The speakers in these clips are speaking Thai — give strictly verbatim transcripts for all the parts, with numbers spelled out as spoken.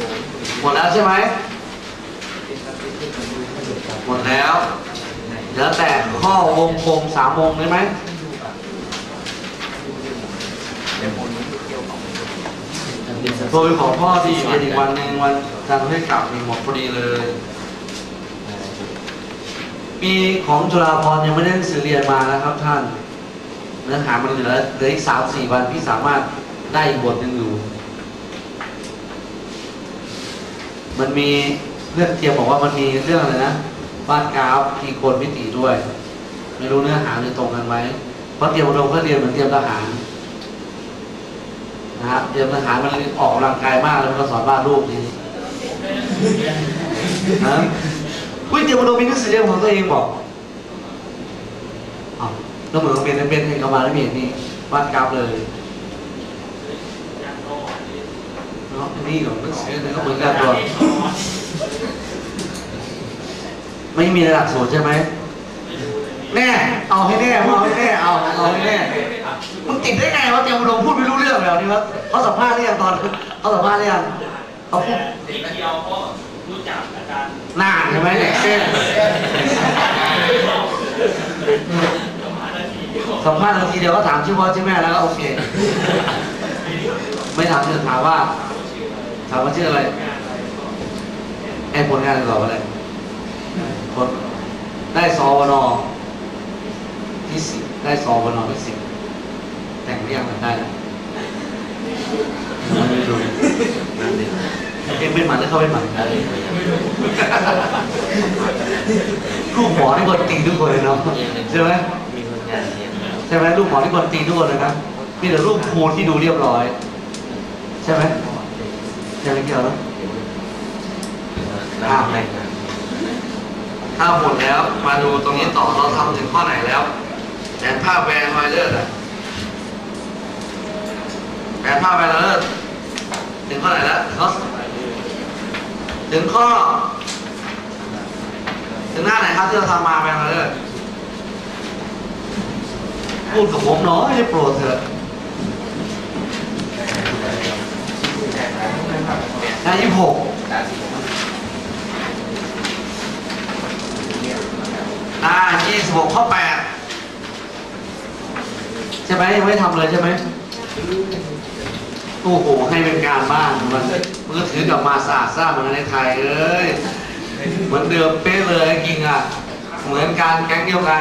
หมดแล้วใช่ไหมหมดแล้วเหลือแต่ข้อวงกลมสามวงได้ไหมโดยของพ่อที่เรียนอีกวันหนึ่งวันจันทร์ให้กลับมีหมดพอดีเลยมีของจุฬาภรณ์ยังไม่ได้หนังสือเรียนมานะครับท่านเนื้อหามันเหลือเหลืออีกสามสี่วันพี่สามารถได้อีกบทหนึ่งอยู่มันมีเรื่องเทียมบอกว่ามันมีเรื่องอะไรนะวาดกราฟทีโคนมิติด้วยไม่รู้เนื้อหาจะตรงกันไหมเพราะเตรียมอุดมก็เรียนเหมือนเตรียมทหารนะฮะเตรียมทหารมันออกกำลังกายมากแล้วมันก็สอนวาดรูปทีนี้นะคุยเตรียมอุดมมีหนังสือเรียนของตัวเองบอกอ๋อแล้วเหมือนเป็นเป็นเองเข้ามาแล้วมีนี่วาดกราฟเลยเนาะนี่หรอหนังสือเนี่ยก็เหมือนกันตัวไม่มีหลักสูตรใช่ไหมแน่เอาให้แน่เอาให้แน่เอาเอาให้แน่มึงติดได้ไงวะเตรียมอุดมพูดไม่รู้เรื่องแบบนี้วะเขาสัมภาษณ์ได้ยังตอนเขาสัมภาษณ์ได้ยังเขาพูดติดเดียวเพราะรู้จักอาจารย์นานใช่ไหมเนี่ยสัมภาษณ์นาทีเดียวก็ถามชื่อพ่อชื่อแม่แล้วก็โอเคไม่ถามชื่อถามว่าถามว่าชื่ออะไรไอ้ผลงานตอบอะไรผลได้สวนที่สิบได้สวนที่สิบแต่งเรียงกันได้แล้วไม่รู้เอ็งเป็นหมันหรือเขาเป็นหมันลูกหมอที่คนตีทุกคนเลยเนาะใช่ไหมใช่ไหมลูกหมอที่คนตีทุกคนเลยนะมีแต่ลูกครูที่ดูเรียบร้อยใช่ไหมใช่ไหมเกี่ยวแล้วอ้าวถ้าหมดแล้วมาดูตรงนี้ต่อเราทำถึงข้อไหนแล้วแผนภาพแวร์ไวเลอร์อะแผนภาพแวร์ไวเลอร์ถึงข้อไหนแล้วเขาถึงข้อถึงหน้าไหนครับที่เราทำมาแวร์ไวเลอร์พูดกับผมเนาะให้โปรดเถอะหน้ายี่สิบหกอ่ายี่สิบหกข้อแปดใช่ไหมยังไม่ทำเลยใช่ไหมโอ้โหให้เป็นการบ้านมันมือถือกลับมาสะอาดซ่าเหมือนในไทยเอ้ยเหมือนเดิมเป๊ะเลยจริงอ่ะเหมือนการแก๊งเดียวกัน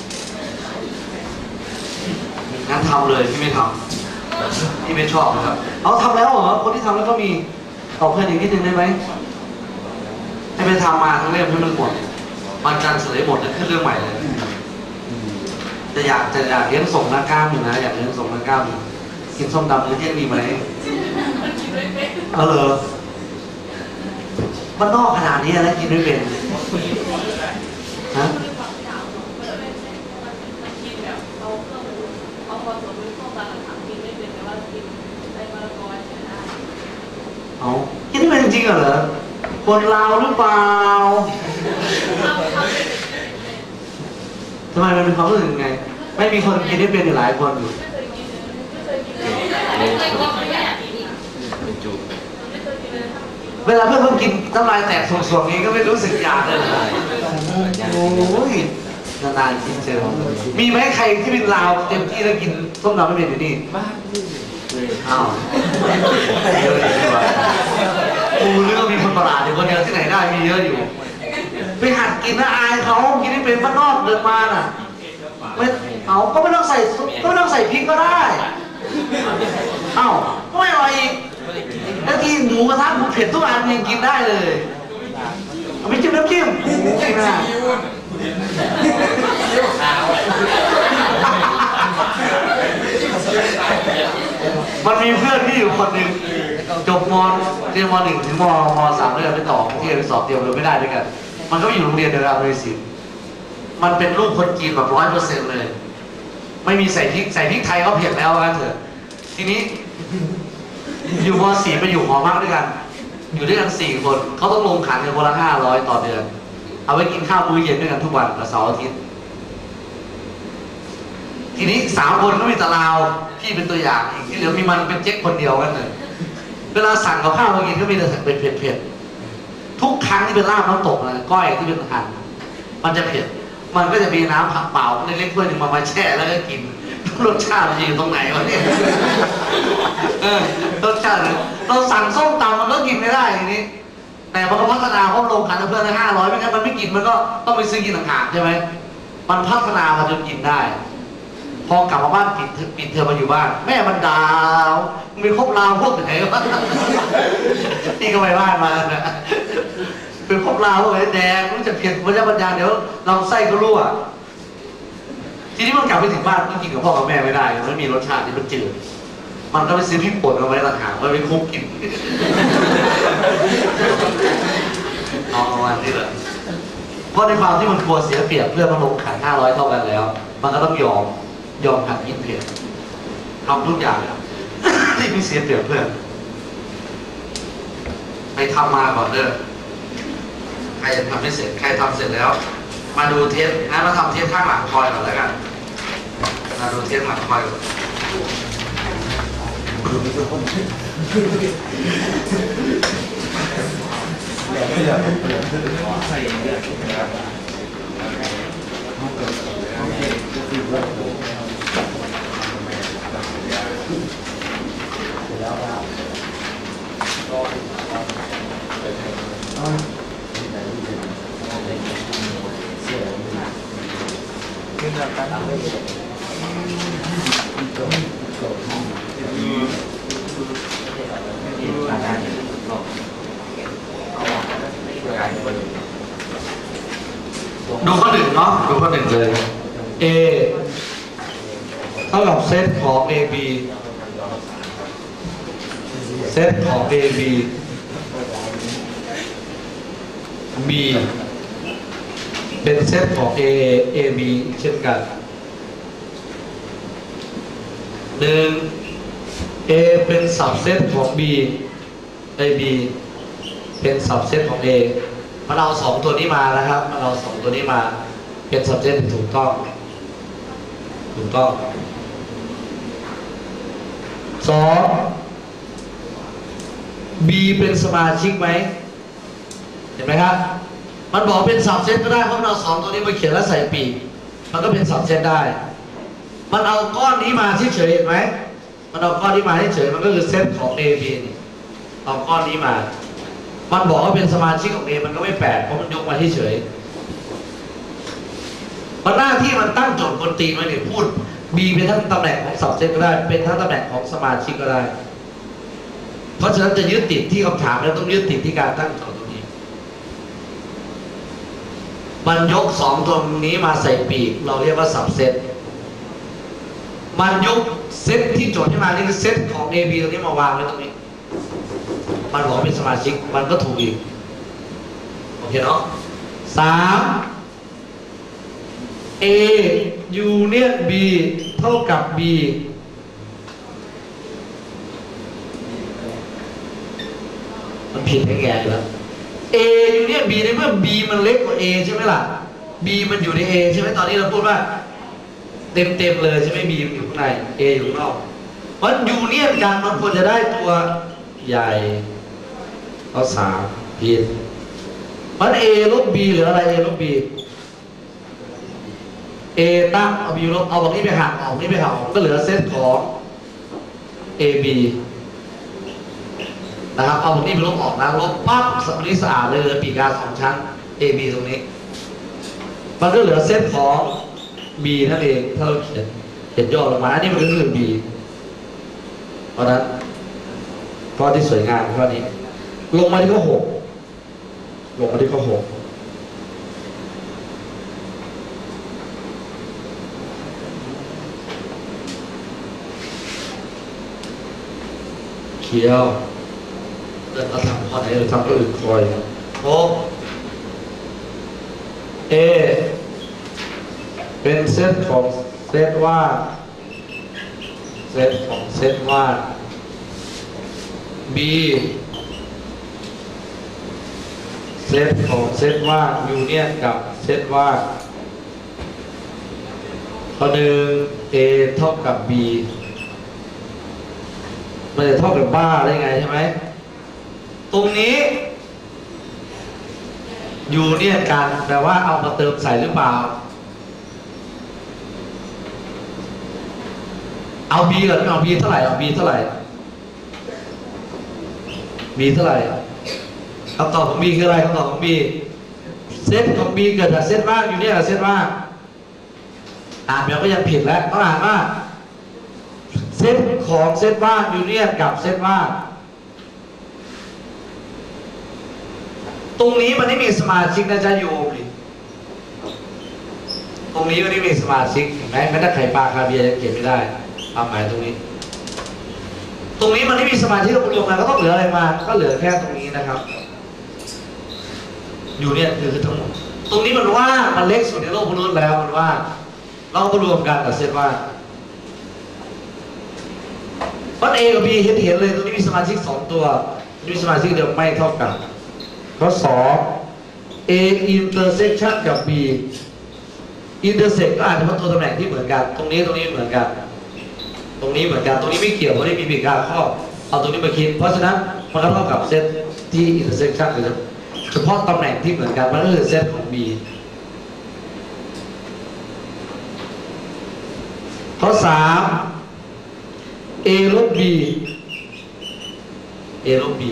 งั้นทำเลยที่ไม่ทำที่ไม่ชอบนะครับเอาทำแล้วเหรอคนที่ทำแล้วก็มีตอบเพื่อนอีกนิดนึงได้ไหมให้ไปทำมาทั้งเล่มให้มันหมดมันการเสลยหมดจะขึ้นเรื่องใหม่เลยจะอยากจะอยากเลี้ยงส่งนักกล้ามอยู่นะอยากเลี้ยงส่งนักกล้ามอยู่กินส้มตำมื้อเที่ยงดีไหมเออมันนอกขนาดนี้แล้วกินไม่เป็นฮะเอากินไม่เป็นจริงเหรอคนลาวหรือเปล่าทำไมมันเป็นความรู้สึกยังไงไม่มีคนกินได้เป็นอยู่หลายคนอยู่เวลาเพื่อนเพิ่งกินน้ำลายแตกส่วงๆนี้ก็ไม่รู้สึกอยากเลยโอ้ยนานๆกินเจอมีไหมใครที่เป็นลาวเต็มที่แล้วกินส้มตำไม่เป็นอยู่นี่อ้าวเยอะอยู่ว่ะกูนึกว่ามีคนประหลาดอยู่คนเดียวที่ไหนได้มีเยอะอยู่ไปหัดกินนะอายเขากินได้เป็นบ้านนอกเดินมาน่ะไม่เอาก็ไม่ต้องใส่ก็ไม่ต้องใส่พริกก็ได้เอ้าก็ไม่อร่อยอีกแล้วกินหมูกระทะหมูเผ็ดทุกอันยังกินได้เลยเอาไปจิ้มน้ำจิ้มกินนะมันมีเพื่อนที่อยู่คนหนึ่งจบมเรียนมหนึ่งถึงมมสามเลยไปต่อที่ไปสอบเตรียมเลยไม่ได้ด้วยกันมันก็อยู่โรงเรียนเดียวกันเลยสิมันเป็นลูกคนจีนแบบร้อยเปอร์เซ็นต์เลยไม่มีใส่พริกใส่พริกไทยก็เผ็ดแล้วกันเถอะทีนี้อยู่มสี่ไปอยู่หอพักด้วยกันอยู่ด้วยกันสี่คนเขาต้องลงขันกันคนละห้าร้อยต่อเดือนเอาไว้กินข้าวมื้อเย็นด้วยกันทุกวันเสาร์อาทิตย์ทีนี้สามคนก็มีตะลาวพี่เป็นตัวอย่างอีกที่เหลือมีมันเป็นเจ๊กคนเดียวกันเลยเวลาสั่งกับข้าวมากินก็มีแต่สั่งเป็นเผ็ดๆทุกครั้งที่เป็นลาบน้ำตกนะก้อยที่เป็นหั่นมันจะเผ็ดมันก็จะมีน้ำผักเปล่าเล็กๆถ้วยหนึ่งมามาแช่แล้วก็กินรสชาติมันอยู่ตรงไหนวะเนี่ยเออรสชาติเราสั่งส้มตำมันก็กินไม่ได้ทีนี้แต่มันก็พัฒนาเพราะลงขันเพื่อนละห้าร้อยไม่งั้นมันไม่กินมันก็ต้องไปซื้อกินต่างหากใช่ไหมมันพัฒนามาจนกินได้พอกลับมาบ้านปิดปิดเธอมาอยู่บ้านแม่มันดาวมีครบราวพวกไหนวะนี่ก็ไปบ้านมานะเป็นครบราวพวกไหนแดงรู้จักเพียรมันจะบรรยายเดี๋ยวเราไส้ก็รั่วทีนี้มันกลับไปถึงบ้านมันกินกับพ่อกับแม่ไม่ได้มันมีรสชาติที่มันจืดมันก็ไปซื้อพริกป่นเอาไว้ต่างหากมันไปคุกกินน้องวันนี้แหละเพราะในความที่มันกลัวเสียเปรียบเพื่อนมันลงขายห้าร้อยเท่ากันแล้วมันก็ต้องยอมยอมหัดกินเผ็ดทำทุกอย่างที่ไม่เสียเปรียบเพื่อนไปทำมาก่อนเด้อใครยังทำไม่เสร็จใครทำเสร็จแล้วมาดูเทสงั้นมาทำเทสข้างหลังคอยก่อนแล้วกันมาดูเทสหลังคอยก่อนใส่เลือดดูข้อหนึ่งเนาะดูข้อหนึ่งเลย A เท่ากับเซตของ เอ บี เซตของ เอ บี B เป็นเซตของ A A B เช่นกันหนึ่ง A เป็นสับเซตของ B A B เป็นสับเซตของ A มันเอาสองตัวนี้มานะครับมันเอาสองตัวนี้มาเป็นสับเซตถูกต้องถูกต้องสอง B เป็นสมาชิกไหมเห็นไหมครับมันบอกเป็นสับเซตก็ได้เพราะมันเอาสองตัวนี้มาเขียนแล้วใส่ปีกมันก็เป็นสับเซตได้มันเอาก้อนนี้มาเฉยๆเห็นไหมมันเอาก้อนนี้มาเฉยๆมันก็คือเซตของ A B เอาก้อนนี้มามันบอกว่าเป็นสมาชิกของ A มันก็ไม่แปลกเพราะมันยกมาเฉยๆมันหน้าที่มันตั้งโจทย์บนตีมันเนี่ยพูด B เป็นทั้งตำแหน่งของสับเซตก็ได้เป็นทั้งตำแหน่งของสมาชิกก็ได้เพราะฉะนั้นจะยึดติดที่คำถามแล้วต้องยึดติดที่การตั้งโจทย์ตรงนี้มันยกสองตัวนี้มาใส่ปีกเราเรียกว่าสับเซตมันยกเซตที่โจทย์ให้มานี่คือเซตของ A B ตรงนี้มาวางไว้ตรงนี้มันบอกเป็นสมาชิกมันก็ถูกอีกโอเคเนาะสาม A union B เท่ากับ B มันผิดให้แกอยู่แล้ว A union B ในเมื่อ B มันเล็กกว่า A ใช่ไหมล่ะ B มันอยู่ใน A ใช่ไหมตอนนี้เราพูดว่าเต็มเต็มเลยใช่ไหม B มันอยู่ข้างใน A อยู่ข้างนอกเพราะยูเนียนกันมันควรจะได้ตัวใหญ่เอาสามผิดมัน A ลบ B หรืออะไร A ลบ B A ตั้งเอา B ลบเอาตรงนี้ไปหักเอาตรงนี้ไปหักก็เหลือเซตของ A B นะครับเอาตรงนี้ไปลบออกนะลบปั๊บสับนี้สะอาดเลยเหลือปีกาสองชั้น A B ตรงนี้มันก็เหลือเซตของ B นั่นเองถ้าเราเขียนเขียนย่อลงมาอันนี้มันก็คือ B เพราะนั้นข้อที่สวยงามข้อนี้ลงมาที่ข้อหกลงมาที่ข้อหกเขียวเดินมาทำข้อไหนหรือทำก็อื่นคอยโอ้เอเป็นเซตของเซตว่าเซตของเซตว่า B เซตของเซตว่ายูเนียนกับเซตว่าข้อหนึ่ง A เท่ากับ B มันจะเท่ากับบ้าได้ไงใช่ไหมตรงนี้อยู่เนี่ยกันแปลว่าเอามาเติมใส่หรือเปล่าเอา B ก่อนไม่เอา B เท่าไหร่เอา B เท่าไหร่ B เท่าไหร่คำตอบของ B คืออะไรคำตอบของ B เซตของ B เกิดจากเซตว่างอยู่เนี่ยเซตว่างอ่านแบบก็ยังผิดแล้วต้องอ่านว่าเซตของเซตว่างอยู่เนี่ยกับเซตว่างตรงนี้มันไม่มีสมาชิกนะจ๊ะโยมตรงนี้มันไม่มีสมาชิกเห็นไหมแม้แต่ไข่ปลาคาเบียยังเก็บไม่ได้ความหมายตรงนี้ตรงนี้มันไม่มีสมาชิกรวมกันก็ต้องเหลืออะไรมาก็เหลือแค่ตรงนี้นะครับอยู่เนี่ยคือทั้งหมดตรงนี้มันว่ามันเล็กสุดในโลกมนุษย์แล้วมันว่าเราก็รวมกันกับเซตว่าวัด A กับ B เห็นเห็นเลยตรงนี้มีสมาชิกสองตัวมีสมาชิกเดียวไม่เท่ากันข้อสอง A intersection กับ B intersect ก็อาจจะเป็นตัวตำแหน่งที่เหมือนกันตรงนี้ตรงนี้เหมือนกันตรงนี้เหมือนกันตรงนี้ไม่เกี่ยวเพราะไม่มีปีกกาข้อเอาตรงนี้มาคิดเพราะฉะนั้นมันก็เท่ากับเซตที่ intersection หรือเฉพาะตำแหน่งที่เหมือนกันมันก็คือเซตของ B ข้อสาม A ลบ B A ลบ B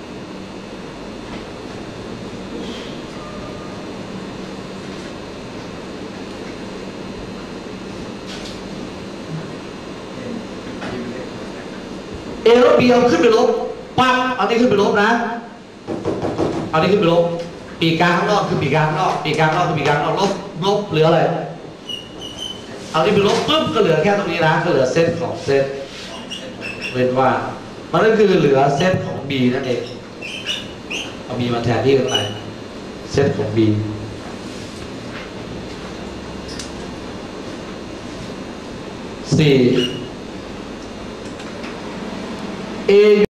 A ลบ B เอาขึ้นไปลบปั๊บเอานี้ขึ้นไปลบนะเอานี้ขึ้นไปลบปีกกลางข้างนอกคือปีกกลางข้างนอกปีกกลางข้างนอกคือปีกกลางข้างนอกลบลบเหลืออะไรเอานี้ไปลบปุ๊บก็เหลือแค่ตรงนี้นะก็เหลือเซตของเซตเว้นว่ามันก็คือเหลือเซตของ B นั่นเองเอา B มาแทนที่ตรงไหนเซตของ B สี่ A